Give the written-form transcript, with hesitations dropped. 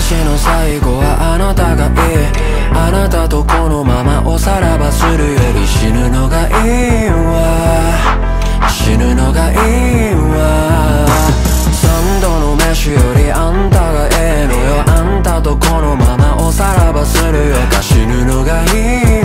私の最後はあなたがいい。あなたとこのままおさらばするより死ぬのがいいわ、死ぬのがいいわ。三度の飯よりあんたがええのよ。あんたとこのままおさらばするよか死ぬのがいい